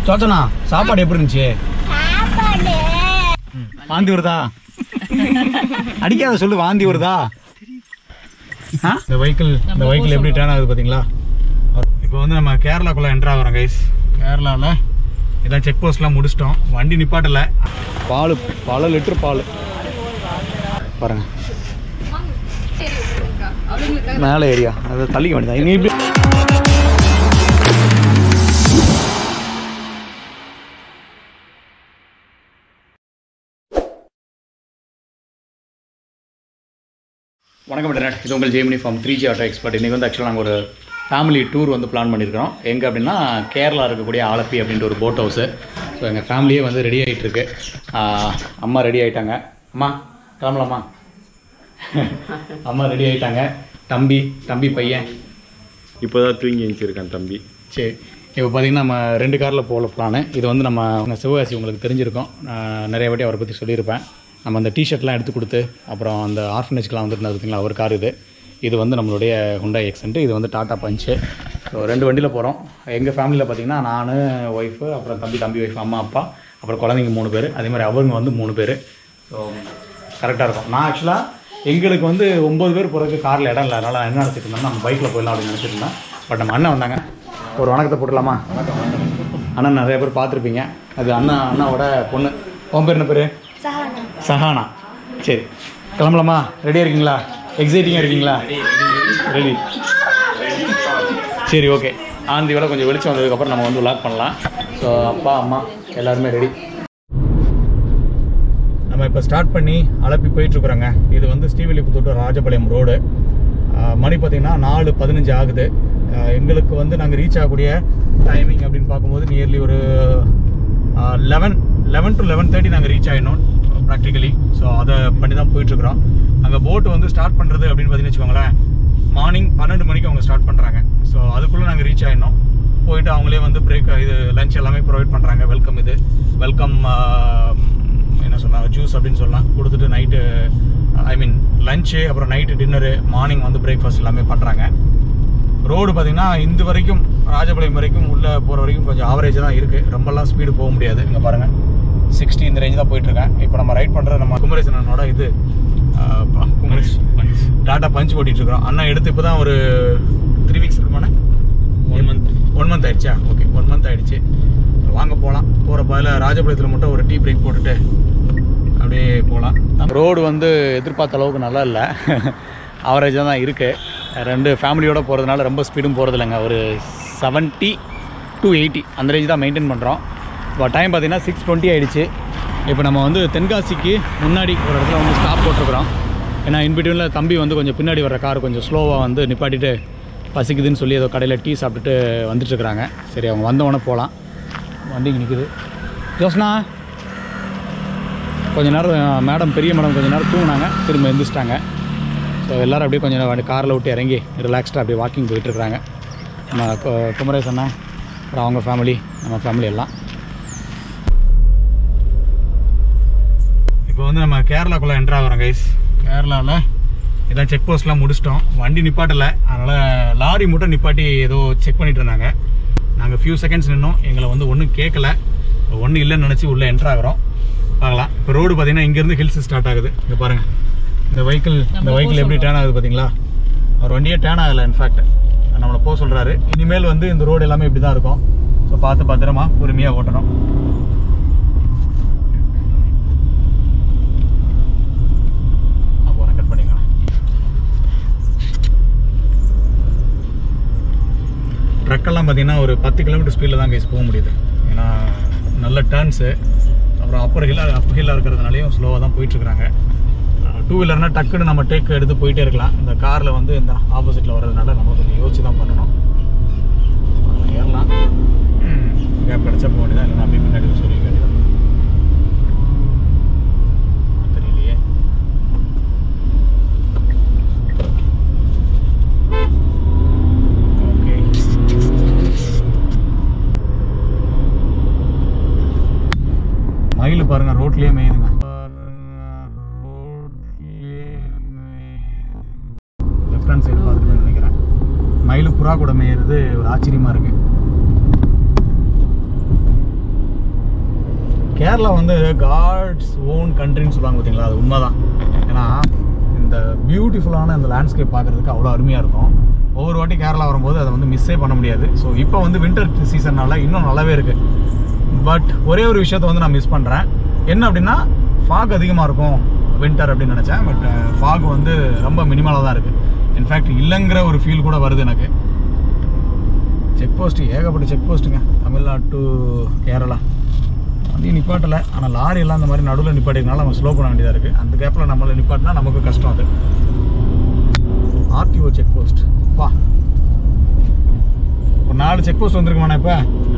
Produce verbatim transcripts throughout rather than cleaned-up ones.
சோச்சனா சாப்பாடு எப்படி இருந்துச்சு? வாந்தி வருதா? அடிக்காத சொல்லு, வாந்தி வருதா? இந்த வெஹிக்கிள் இந்த வெஹிக்கிள் எப்படி டேர்ன் ஆகுது பார்த்தீங்களா? இப்போ வந்து நம்ம கேரளாக்குள்ளே என்ட்ரு ஆகிறோம் கைஸ். கேரளாவில் இதான் செக் போஸ்ட்லாம் முடிச்சிட்டோம். வண்டி நிப்பாட்டலை. பால் பல லிட்டர் பால் பாருங்க. மேலே ஏரியா அதை தள்ளிக்க வேண்டியதான். இனி இப்படி வணக்கம் இன்டர்நெட், இது உங்கள் Jaimini farm three G auto expert. இன்றைக்கி வந்து ஆக்சுவலாக நாங்கள் ஒரு ஃபேமிலி டூர் வந்து பிளான் பண்ணியிருக்கிறோம். எங்கே அப்படின்னா கேரளா இருக்கக்கூடிய ஆலப்பி அப்படின்ற ஒரு போட் ஹவுஸு. ஸோ எங்கள் ஃபேமிலியே வந்து ரெடி ஆகிட்டுருக்கு. அம்மா ரெடி ஆகிட்டாங்க. அம்மா கிளம்பலாமா? அம்மா ரெடி ஆகிட்டாங்க. தம்பி தம்பி பையன் இப்போ தான் தூங்கி எழுந்திருக்கான் தம்பி. சரி, இப்போ பார்த்திங்கன்னா நம்ம ரெண்டு காரில் போகல பிளானு. இது வந்து நம்ம சிவகாசி உங்களுக்கு தெரிஞ்சிருக்கோம். நிறைய வாட்டி அவரை பற்றி சொல்லியிருப்பேன். நம்ம அந்த டிஷர்ட்லாம் எடுத்து கொடுத்து அப்புறம் அந்த ஆர்ஃபனேஜ்க்கெலாம் வந்துருந்தது பார்த்திங்களா, அவர் கார் இது. இது வந்து நம்மளுடைய ஹுண்டாய் எக்ஸென்ட்டு. இது வந்து டாட்டா பஞ்சு. ஸோ ரெண்டு வண்டியில் போகிறோம். எங்கள் ஃபேமிலியில் பார்த்திங்கன்னா நான், ஒய்ஃபு, அப்புறம் தம்பி தம்பி ஒய்ஃப், அம்மா அப்பா, அப்புறம் குழந்தைங்க மூணு பேர். அதே மாதிரி அவங்க வந்து மூணு பேர். ஸோ கரெக்டாக இருக்கும். நான் ஆக்சுவலாக எங்களுக்கு வந்து ஒம்பது பேர் போகிறதுக்கு காரில் இடம் இல்லை. அதனால் நான் என்ன நினச்சிட்டு இருந்தேன், நம்ம பைக்கில் போயிடலாம் அப்படின்னு நினச்சிட்டு இருந்தேன். பட் நம்ம அண்ணன் வந்தாங்க. ஒரு வணக்கத்தை போட்டுடலாமா? அண்ணன் நிறைய பேர் பார்த்துருப்பீங்க. அது அண்ணா அண்ணாவோட பொண்ணு. உன் பேர் என்ன பேர்? சஹானா. சரி, கிளம்பலாமா? ரெடியாக இருக்கீங்களா? எக்ஸைட்டிங்காக இருக்கீங்களா? ரெடி. சரி, ஓகே. ஆந்தி வேலை கொஞ்சம் வெளிச்சம் வந்ததுக்கப்புறம் நம்ம வந்து விளாக் பண்ணலாம். ஸோ அப்பா அம்மா எல்லாருமே ரெடி. நம்ம இப்போ ஸ்டார்ட் பண்ணி அலப்பி போயிட்டுருக்குறோங்க. இது வந்து ஸ்ரீவில்லிபுத்தூர் டு ராஜபாளையம் ரோடு. மணி பார்த்திங்கன்னா நாலு பதினஞ்சு ஆகுது. எங்களுக்கு வந்து நாங்கள் ரீச் ஆகக்கூடிய டைமிங் அப்படின்னு பார்க்கும்போது நியர்லி ஒரு eleven eleven to eleven thirty நாங்கள் ரீச் ஆகிடணும் ப்ராக்டிக்கலி. ஸோ அதை பண்ணி தான் போயிட்டுருக்குறோம். அங்கே போட்டு வந்து ஸ்டார்ட் பண்ணுறது அப்படின்னு பார்த்தீங்கன்னு வச்சுக்கோங்களேன், மார்னிங் பன்னெண்டு மணிக்கு அவங்க ஸ்டார்ட் பண்ணுறாங்க. ஸோ அதுக்குள்ளே நாங்கள் ரீச் ஆகிடணும். போயிட்டு அவங்களே வந்து பிரேக் இது லஞ்ச் எல்லாமே ப்ரொவைட் பண்ணுறாங்க. வெல்கம் இது வெல்கம் என்ன சொல்லலாம், ஜூஸ் அப்படின்னு சொல்லலாம் கொடுத்துட்டு நைட்டு ஐ மீன் லஞ்சு, அப்புறம் நைட்டு டின்னரு, மார்னிங் வந்து பிரேக்ஃபாஸ்ட் எல்லாமே பண்ணுறாங்க. ரோடு பார்த்திங்கன்னா இந்த வரைக்கும் ராஜபாளையம் வரைக்கும் உள்ளே போகிற வரைக்கும் கொஞ்சம் ஆவரேஜாக தான் இருக்குது. ரொம்பலாம் ஸ்பீடு போக முடியாது. இங்கே பாருங்கள், சிக்ஸ்டி இந்த ரேஞ்ச் தான் போயிட்டுருக்கேன். இப்போ நம்ம ரைட் பண்ணுற நம்ம குமரேசனோட இது குமரேஷ் டாட்டா பஞ்ச் ஓட்டிகிட்ருக்குறோம். அண்ணா எடுத்து இப்போ தான் ஒரு த்ரீ வீக்ஸ் இருக்குமாண்ணே? ஒன் மந்த் ஒன் மந்த் ஆகிடுச்சா? ஓகே, ஒன் மந்த் ஆகிடுச்சு. வாங்க போகலாம். போகிற பதில் ராஜபாளையத்தில் மட்டும் ஒரு டீ பிரேக் போட்டுட்டு அப்படியே போகலாம். ரோடு வந்து எதிர்பார்த்த அளவுக்கு நல்லா இல்லை, ஆவரேஜாக தான் இருக்குது. ரெண்டு ஃபேமிலியோடு போகிறதுனால ரொம்ப ஸ்பீடும் போகிறது இல்லைங்க. ஒரு செவன்ட்டி டு எயிட்டி அந்த ரேஞ்ச் தான் மெயின்டைன் பண்ணுறோம். இப்போ டைம் பார்த்திங்கன்னா சிக்ஸ் டுவெண்ட்டி ஆகிடுச்சு. இப்போ நம்ம வந்து தென்காசிக்கு முன்னாடி ஒரு இடத்துல வந்து ஸ்டாப் போட்டிருக்கிறோம். ஏன்னா இன்பிட்வீனில் தம்பி வந்து கொஞ்சம் பின்னாடி வர்ற கார் கொஞ்சம் ஸ்லோவாக வந்து நிப்பாட்டிட்டு பசிக்குதுன்னு சொல்லி ஏதோ கடையில் டீ சாப்பிட்டுட்டு வந்துட்டுருக்குறாங்க. சரி, அவங்க வந்தவொடனே போகலாம். வண்டிக்கு நிற்குது. ஜோஸ்னா கொஞ்சம் நேரம் மேடம் பெரிய மேடம் கொஞ்சம் நேரம் தூங்கினாங்க, திரும்ப எழுந்திரிச்சிட்டாங்க. ஸோ எல்லோரும் அப்படியே கொஞ்சம் காரில் விட்டு இறங்கி ரிலாக்ஸ்டாக அப்படியே வாக்கிங் போயிட்டுருக்குறாங்க. நம்ம குமரேஷ் அண்ணா, அப்புறம் அவங்க ஃபேமிலி, நம்ம ஃபேமிலி எல்லாம். இப்போ வந்து நம்ம கேரளாக்குள்ளே என்ட்ரு ஆகிறோம் கைஸ். கேரளாவில் இதான் செக் போஸ்ட்லாம் முடிச்சிட்டோம். வண்டி நிப்பாட்டலை, அதனால் லாரி மட்டும் நிப்பாட்டி ஏதோ செக் பண்ணிகிட்டு இருந்தாங்க. நாங்கள் ஃபியூ செகண்ட்ஸ் நின்னோம். எங்களை வந்து ஒன்றும் கேட்கல, ஒன்றும் இல்லைன்னு நினச்சி உள்ளே என்ட்ரு ஆகிறோம். பார்க்கலாம். இப்போ ரோடு பார்த்திங்கன்னா இங்கேருந்து ஹில்ஸ் ஸ்டார்ட் ஆகுது. இங்கே பாருங்கள், இந்த வெஹிக்கிள் இந்த வெஹிக்கிள் எப்படி டேர்ன் ஆகுது பார்த்தீங்களா? அவர் வண்டியே டேர்ன் ஆகலை. இன்ஃபேக்ட் நம்மளை போக சொல்கிறாரு. இனிமேல் வந்து இந்த ரோடு எல்லாமே இப்படி தான் இருக்கும். ஸோ பார்த்து பத்திரமா பொறுமையாக ஓட்டணும். அப்போ நான் கட் பண்ணிக்கலாம். ட்ரக்கெல்லாம் பார்த்தீங்கன்னா ஒரு பத்து கிலோமீட்டர் ஸ்பீடில் தான் கைஸ் போக முடியுது. ஏன்னா நல்ல டேர்ன்ஸு, அப்புறம் அப்பர் ஹில்லாக அப் ஹில்லாக இருக்கிறதுனாலையும் ஸ்லோவாக தான் போயிட்டுருக்குறாங்க. டூ வீலர்னால் டக்குன்னு நம்ம டேக் எடுத்து போயிட்டே இருக்கலாம். இந்த காரில் வந்து இந்த ஆப்போசிட்டில் வர்றதுனால நம்ம கொஞ்சம் யோசிச்சு தான் பண்ணணும். ஏறலாம், கேப் கிடச்சா போக வேண்டியதான், இல்லைன்னா அப்படியே பின்னாடி சொல்லி வேண்டியதான். தெரியலையே. ஓகே, மயில் பாருங்கள் ரோட்லேயே மேயுதுங்க. லெஃப்ட் சைடு பார்த்துட்டு நினைக்கிறேன். மயில் புறா கூட மேயிறது ஒரு ஆச்சரியமாக இருக்குது. கேரளா வந்து காட்ஸ் ஓன் கண்ட்ரின்னு சொல்லுவாங்க பார்த்தீங்களா, அது உண்மைதான். ஏன்னா இந்த பியூட்டிஃபுல்லான இந்த லேண்ட்ஸ்கேப் பார்க்குறதுக்கு அவ்வளோ அருமையாக இருக்கும். ஒவ்வொரு வாட்டி கேரளா வரும்போது அதை வந்து மிஸ்ஸே பண்ண முடியாது. ஸோ இப்போ வந்து வின்டர் சீசன்னால இன்னும் நல்லாவே இருக்குது. பட் ஒரே ஒரு விஷயத்தை வந்து நான் மிஸ் பண்ணுறேன். என்ன அப்படின்னா ஃபாக் அதிகமாக இருக்கும் வின்டர் அப்படின்னு நினச்சேன். பட் ஃபாக் வந்து ரொம்ப மினிமலாக தான் இருக்குது. இன்ஃபேக்ட் இல்லைங்கிற ஒரு ஃபீல் கூட வருது எனக்கு. செக் போஸ்ட்டு ஏகப்பட்ட செக் போஸ்ட்டுங்க தமிழ்நாடு டு கேரளா. வண்டி நிப்பாட்டலை, ஆனால் லாரி எல்லாம் அந்த மாதிரி நடுவில் நிப்பாட்டினால நம்ம ஸ்லோ பண்ண வேண்டியதாக இருக்குது. அந்த கேப்பில் நம்மளை நிப்பாட்டினா நமக்கு கஷ்டம். அது ஆர்டிஓ செக் போஸ்ட் பா, ஒரு நாலு செக் போஸ்ட் வந்துருக்குமாண்ணா. இப்போ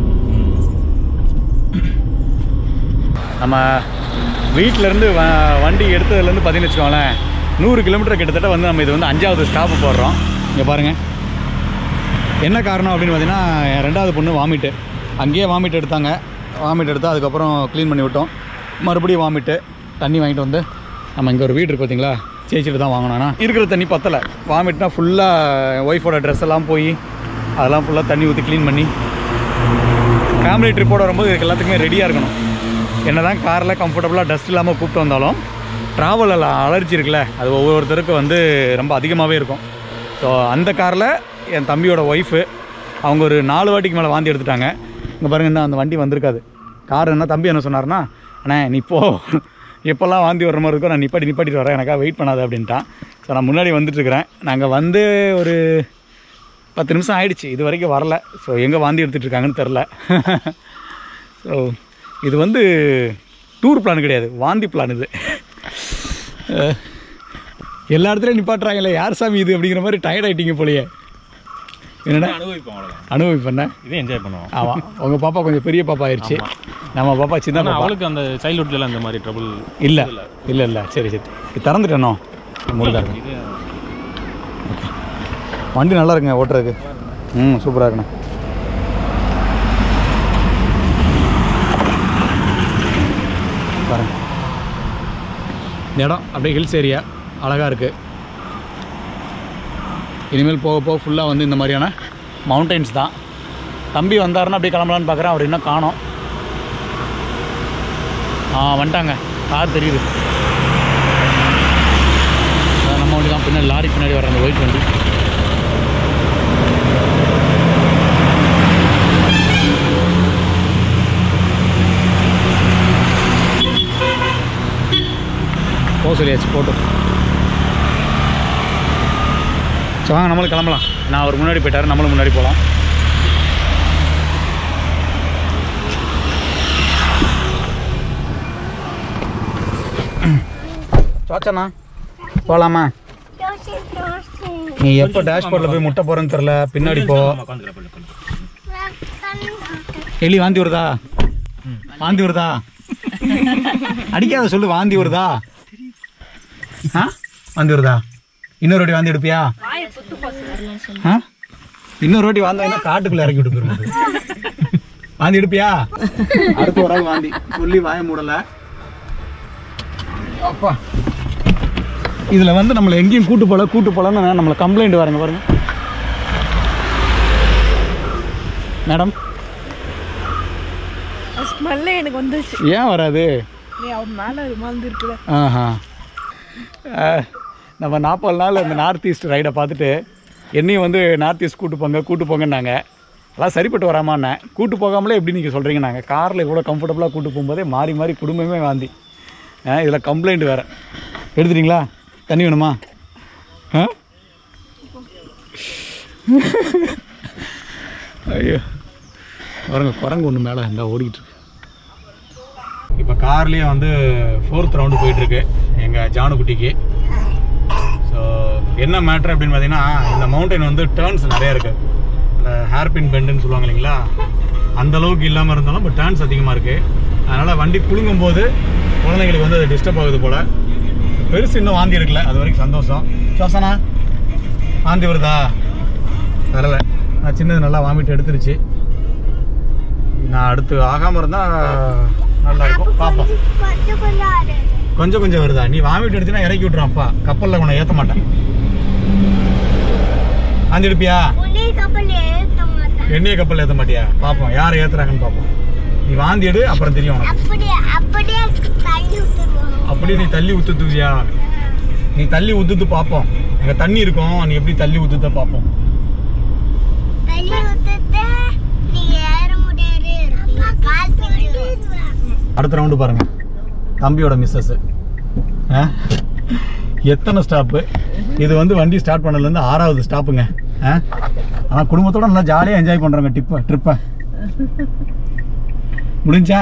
நம்ம வீட்டிலேருந்து வ வண்டி எடுத்ததுலேருந்து பார்த்தீங்கன்னு வச்சுக்கோங்களேன், நூறு கிலோமீட்டர் கிட்டத்தட்ட வந்து நம்ம இது வந்து அஞ்சாவது ஸ்டாப்பு போடுறோம். இங்கே பாருங்கள் என்ன காரணம் அப்படின்னு பார்த்தீங்கன்னா, என் ரெண்டாவது பொண்ணு வாமிட்டு. அங்கேயே வாமிட் எடுத்தாங்க. வாமிட் எடுத்தால் அதுக்கப்புறம் க்ளீன் பண்ணி விட்டோம். மறுபடியும் வாமிட்டு தண்ணி வாங்கிட்டு வந்து நம்ம இங்கே ஒரு வீடு இருக்குது பார்த்தீங்களா, சேச்சிட்டு தான் வாங்கினோன்னா இருக்கிற தண்ணி பத்தலை. வாமிட்னா ஃபுல்லாக ஒய்ஃபோட ட்ரெஸ் எல்லாம் போய் அதெல்லாம் ஃபுல்லாக தண்ணி ஊற்றி க்ளீன் பண்ணி ஃபேமிலி ட்ரிப்போடு வரும்போது இதுக்கு எல்லாத்துக்குமே ரெடியாக இருக்கணும். என்ன தான் காரில் கம்ஃபர்டபுளாக டஸ்ட் இல்லாமல் கூப்பிட்டு வந்தாலும் ட்ராவலில் அலர்ஜி இருக்குல்ல, அது ஒவ்வொருத்தருக்கு வந்து ரொம்ப அதிகமாகவே இருக்கும். ஸோ அந்த காரில் என் தம்பியோட ஒய்ஃபு அவங்க ஒரு நாலு வாட்டிக்கு மேலே வாந்தி எடுத்துட்டாங்க. இங்கே பாருங்கள், என்ன அந்த வண்டி வந்திருக்காது. கார் என்ன தம்பி என்ன சொன்னார்னா, அண்ணே நீ போ, எப்போல்லாம் வாந்தி வர்ற மாதிரி இருக்கோ நான் நிப்பாட்டி நிப்பாட்டிட்டு வரேன், எனக்காக வெயிட் பண்ணாது அப்படின்ட்டான். ஸோ நான் முன்னாடி வந்துட்டுருக்கிறேன். நாங்கள் வந்து ஒரு பத்து நிமிஷம் ஆகிடுச்சு, இது வரைக்கும் வரல. ஸோ எங்கே வாந்தி எடுத்துகிட்டு இருக்காங்கன்னு தெரில. ஸோ இது வந்து டூர் பிளான் கிடையாது, வாந்தி பிளான். இது எல்லா இடத்துலையும் நிப்பாட்டுறாங்கல்ல, யார் சாமி இது அப்படிங்கிற மாதிரி டயர்ட் ஆகிட்டீங்க போலையே. என்னடா அனுபவிப்போம், அனுபவிப்பேன், இதே என்ஜாய் பண்ணுவோம். ஆமாம், உங்கள் பாப்பா கொஞ்சம் பெரிய பாப்பா ஆயிடுச்சு, நம்ம பாப்பா சின்ன பாப்பா. அவளுக்கு அந்த சைல்ட்ஹுட்ல அந்த மாதிரி ட்ரபிள் இல்லை இல்லை இல்லை சரி சரி இது திறந்துட்டேனோ மூணு இது. ஓகே, வண்டி நல்லா இருக்குங்க ஓட்டுறதுக்கு. ம் சூப்பராக இருக்குண்ணா. பாருங்க இந்த இடம் அப்படியே ஹில்ஸ் ஏரியா அழகாக இருக்குது. இனிமேல் போக போக ஃபுல்லாக வந்து இந்த மாதிரியான மவுண்டெயின்ஸ் தான். தம்பி வந்தாருன்னா அப்படியே கிளம்பலான்னு பார்க்குறேன், அவர் இன்னும் காணோம். ஆ வந்துட்டாங்க, கார் தெரியுது. நம்ம வண்டி தான், பின்னாடி லாரி பின்னாடி வர அந்த ஒயிட் வண்டி. போக சொல்லியாச்சு, போட்டோம். சரி வாங்க நம்மளும் கிளம்பலாம். நான் அவர் முன்னாடி போயிட்டார், நம்மளும் முன்னாடி போகலாம். சோச்சண்ணா போகலாமா? நீ எப்போ டேஷ்போர்டில் போய் முட்டை போகிறேன்னு தெரில, பின்னாடி போ. எலி வாந்தி வருதா? வாந்தி வருதா? அடிக்காத சொல்லு, வாந்தி வருதா? ஆ வாந்தி வருதா? இன்னொரு வாட்டி வாந்தி எடுப்பியா? ஆ இன்னொரு வாட்டி வாந்தா காட்டுக்குள்ள இறக்கி விட்டு போயிருந்தது. வாந்தி எடுப்பியா? அடுத்து ஒரு ஆள் வாந்தி சொல்லி வாய மூடல. அப்பா இதில் வந்து நம்மளை எங்கேயும் கூட்டு போல கூட்டு போலன்னு நம்மளை கம்ப்ளைண்ட் வரங்க பாருங்க மேடம். ஸ்மெல்லே எனக்கு வந்துச்சு. ஏன் வராது? நீ அவன் மேலே ருமாந்து இருக்குதா? ஆஹா, நம்ம நாற்பது நாள் இந்த நார்த் ஈஸ்ட் ரைடை பார்த்துட்டு என்னையும் வந்து நார்த் ஈஸ்ட் கூட்டு போங்க கூட்டு போங்கன்னாங்க. எல்லாம் சரிப்பட்டு வராமான்னேன். கூட்டு போகாமலே எப்படி நீங்கள் சொல்கிறீங்க? நாங்கள் காரில் இவ்வளோ கம்ஃபர்டபுளாக கூட்டு போகும்போதே மாறி மாறி குடும்பமே வாந்தி. இதில் கம்ப்ளைண்ட் வேறு. எடுத்துட்டீங்களா? தண்ணி வேணுமா? ஆ ஐயோ பாருங்க, குரங்கு ஒன்று மேலே இருந்தால் ஓடிக்கிட்டு. இப்போ கார்லேயே வந்து ஃபோர்த் ரவுண்டு போயிட்டுருக்கு எங்கள் ஜானுக்குட்டிக்கு. ஸோ என்ன மேட்ரு அப்படின்னு பார்த்தீங்கன்னா, இந்த மவுண்டைன் வந்து டேர்ன்ஸ் நிறையா இருக்குது. இந்த ஹேர்பின் பெண்டுன்னு சொல்லுவாங்க இல்லைங்களா, அந்தளவுக்கு இல்லாமல் இருந்தாலும் இப்போ டேர்ன்ஸ் அதிகமாக இருக்குது. அதனால் வண்டி குலுங்கும் போது குழந்தைங்களுக்கு வந்து அது டிஸ்டர்ப் ஆகுது போல். பெருசு இன்னும் வாந்தி எடுக்கல, அது வரைக்கும் சந்தோஷம். சோசனா வாந்தி வருதா? வரலை. நான் சின்னது நல்லா வாமிட்டு எடுத்துருச்சு. நான் அடுத்து ஆகாமல் இருந்தால் நல்லா இருக்கும், பார்ப்போம். கொஞ்சம் கொஞ்சம் வருதா? நீ வாமிட்டு எடுத்துனா இறக்கி விட்டுரும் அப்பா. கப்பலில் உன்னை ஏற்ற மாட்டேன். வாந்தி எடுப்பியா? என்னைய கப்பலில் ஏற்ற மாட்டியா? பார்ப்போம் யாரை ஏற்றுறாங்கன்னு பார்ப்போம். நீ வாந்தி எடு அப்புறம் தெரியும் உனக்கு. அப்படியே நீ தள்ளி ஊத்துவியா? நீ தள்ளி ஊத்துது பார்ப்போம். அங்கே தண்ணி இருக்கும், நீ எப்படி தள்ளி ஊத்துத பார்ப்போம். அடுத்த ரவுண்டு பாருங்க. தம்பியோட மிஸ்ஸஸ் எத்தனை ஸ்டாப்பு இது வந்து வண்டி ஸ்டார்ட் பண்ணதுலேருந்து ஆறாவது ஸ்டாப்புங்க. ஆனால் குடும்பத்தோட நல்லா ஜாலியாக என்ஜாய் பண்ணுறோங்க ட்ரிப்பை ட்ரிப்பை முடிஞ்சா.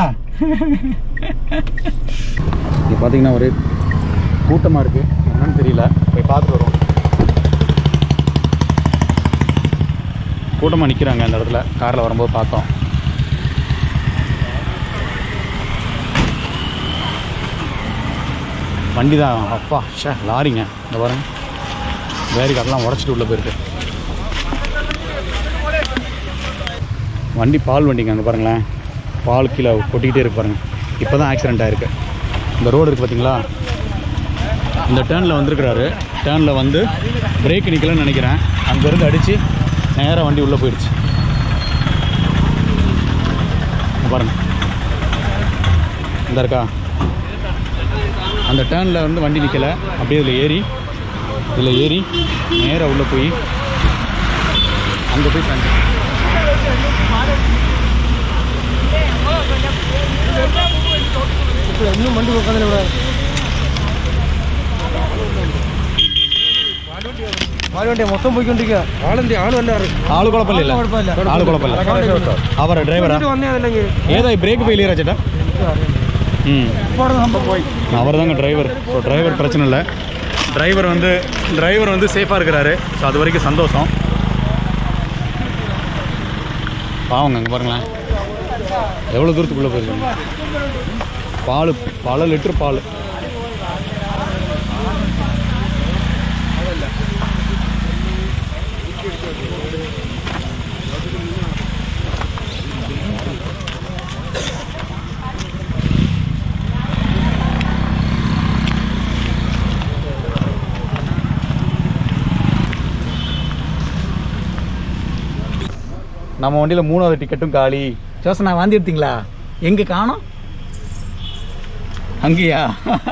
இது பார்த்தீங்கன்னா ஒரு கூட்டமாக இருக்குது, என்னன்னு தெரியல, போய் பார்த்துட்டு வருவோம். கூட்டமாக நிற்கிறாங்க அந்த இடத்துல, காரில் வரும்போது பார்த்தோம். வண்டி தான் அப்பா ஷே லாரிங்க. இந்த பாருங்க வேறு காட்டெல்லாம் உடச்சிட்டு உள்ளே போயிருக்கு. வண்டி பால் வண்டிங்க. அங்கே பாருங்களேன், பால் கீழே கொட்டிக்கிட்டே இருக்கு பாருங்கள். இப்போ தான் ஆக்சிடெண்ட் ஆகிருக்கு. இந்த ரோடு இருக்குது பார்த்தீங்களா, இந்த டேர்னில் வந்துருக்கிறாரு. டேர்னில் வந்து பிரேக் நிற்கலன்னு நினைக்கிறேன். அங்கேருந்து அடித்து நேராக வண்டி உள்ளே போயிடுச்சு. பாருங்கள் இந்த இருக்கா, அந்த டேர்னில் வந்து வண்டி நிற்கலை. அப்படியே இதில் ஏறி இதில் ஏறி நேராக உள்ளே போய் அங்கே போய் சாஞ்சு இன்னும் வண்டி உட்காந்து மாடி மொத்தம் போய்க்கொண்டிருக்க ஆளுந்தி ஆளு வந்தாரு. ஆளு குழப்பம் இல்லை, ஆளு குழப்பம் இல்லை. அவரை டிரைவரா ஏதோ பிரேக் ஃபெயிலியர் ஆச்சுட்டா. ம் அவர் தாங்க டிரைவர். ஸோ டிரைவர் பிரச்சனை இல்லை. டிரைவர் வந்து டிரைவர் வந்து சேஃபாக இருக்கிறாரு. ஸோ அது வரைக்கும் சந்தோஷம். பாவங்க அங்கே பாருங்களேன் எவ்வளோ தூரத்துக்குள்ளே போயிருக்காங்க. பால் பல லிட்டர் பால். நம்ம வண்டியில் மூணாவது டிக்கெட்டும் காலி. ஜோசனா வாந்தி எடுத்தீங்களா? எங்கே காணோம்? அங்கேயா?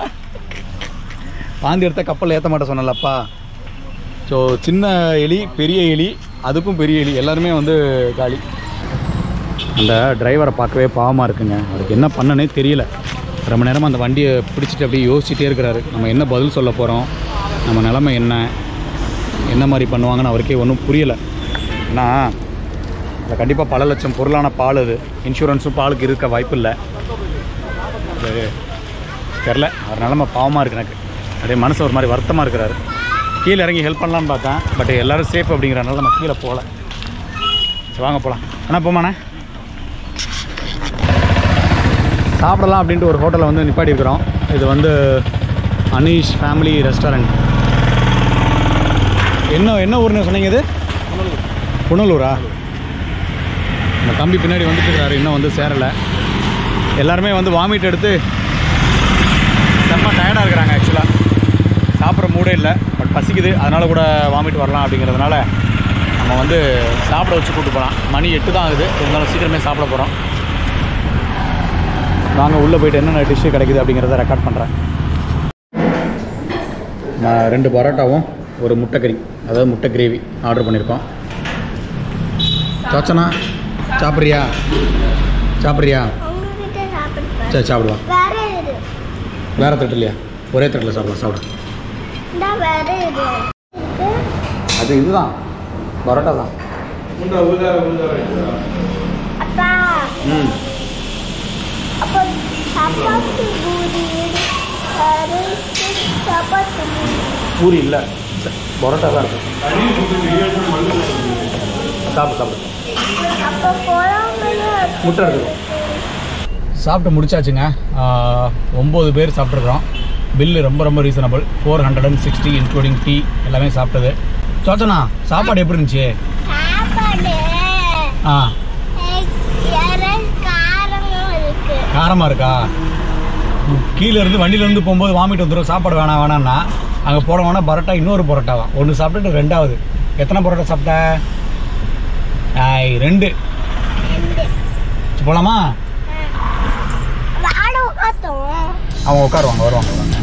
வாந்தி எடுத்த கப்பலில் ஏற்ற மாட்டேன் சொன்னலப்பா. ஸோ சின்ன எலி பெரிய எலி, அதுக்கும் பெரிய எலி எல்லாருமே வந்து காலி. அந்த டிரைவரை பார்க்கவே பாவமாக இருக்குங்க. அதுக்கு என்ன பண்ணனே தெரியல. ரொம்ப நேரமாக அந்த வண்டியை பிடிச்சிட்டு அப்படியே யோசிச்சுட்டே இருக்கிறாரு. நம்ம என்ன பதில் சொல்ல போகிறோம், நம்ம நிலைமை என்ன, என்ன மாதிரி பண்ணுவாங்கன்னு அவருக்கே ஒன்றும் புரியலை. ஏன்னா அதில் கண்டிப்பாக பல லட்சம் பொருளான பால், அது இன்சூரன்ஸும் பாலுக்கு இருக்க வாய்ப்பு இல்லை. அது தெரில, அவர் நிலமை பாவமாக இருக்குது எனக்கு. அப்படியே மனசு ஒரு மாதிரி வருத்தமாக இருக்கிறாரு. கீழே இறங்கி ஹெல்ப் பண்ணலான்னு பார்த்தேன், பட் எல்லோரும் சேஃப் அப்படிங்கிறனால நம்ம கீழே போகல. சரி வாங்க போகலாம். அண்ணா போமாண்ணே சாப்பிடலாம் அப்படின்ட்டு ஒரு ஹோட்டலில் வந்து நிப்பாட்டி இருக்கிறோம். இது வந்து அனீஷ் ஃபேமிலி ரெஸ்டாரண்ட். என்ன என்ன ஊர்னு சொன்னீங்க? இது புனலூரா? நம்ம தம்பி பின்னாடி வந்துட்டு இருக்கிறாரு, இன்னும் வந்து சேரலை. எல்லாருமே வந்து வாமிட் எடுத்து செம்ம டயர்டாக இருக்கிறாங்க. ஆக்சுவலாக சாப்பிட்ற மூடே இல்லை, பட் பசிக்குது, அதனால் கூட வாமிட் வரலாம் அப்படிங்கிறதுனால நம்ம வந்து சாப்பிட வச்சு கூப்பிட்டு போகலாம். மணி எட்டு தான் ஆகுது, இருந்தாலும் சீக்கிரமே சாப்பிட போகிறோம். நாங்கள் உள்ளே போய்ட்டு என்னென்ன டிஷ்ஷு கிடைக்குது அப்படிங்கிறத ரெக்கார்ட் பண்ணுறேன். நான் ரெண்டு பரோட்டாவும் ஒரு முட்டைக்கறி, அதாவது முட்டை கிரேவி ஆர்டர் பண்ணியிருக்கோம். சாச்சனா சாப்பிட்றியா? சாப்பிட்றியா? சரி சாப்பிடுவா. வேறு தட்டு இல்லையா? ஒரே தட்டில் சாப்பிடலாம். சாப்பிட அது இதுதான் பரோட்டா தான். ம் பூரி இல்லை, பரோட்டா தான் இருக்கு. சாப்பிடு சாப்பிடு. முட்டை இருக்குது. சாப்பிட்டு முடிச்சாச்சுங்க. ஒம்பது பேர் சாப்பிட்ருக்குறோம். பில்லு ரொம்ப ரொம்ப reasonable, four hundred and sixty including tea எல்லாமே சாப்பிட்டது. சோச்சனா சாப்பாடு எப்படி இருந்துச்சு? ஆ காரமாக இருக்கா? கீழே இருந்து வண்டியிலேருந்து போகும்போது வாமிட் வந்துடும். சாப்பாடு வேணாம் வேணான்னா அங்கே போட வேணாம். பரோட்டா இன்னொரு பரோட்டாவா? ஒன்று சாப்பிட்டுட்டு ரெண்டாவது. எத்தனை பரோட்டா சாப்பிட்ட? ஆய் ரெண்டு. போகலாமா? அவங்க உட்காருவாங்க வருவாங்க